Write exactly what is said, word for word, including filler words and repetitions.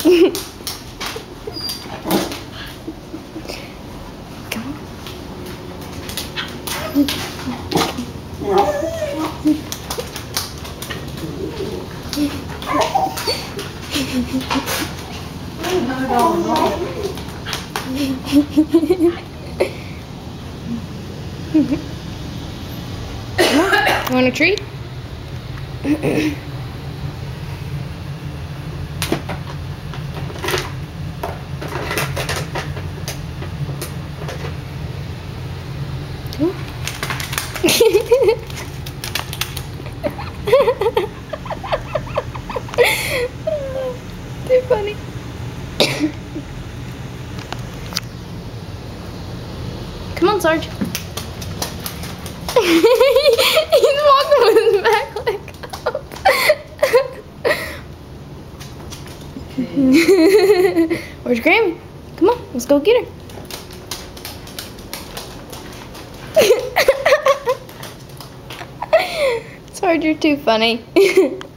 You want a treat? Too funny. Come on, Sarge. He's walking with his back leg up. Where's Grammy? Come on, let's go get her. Sarge, you're too funny.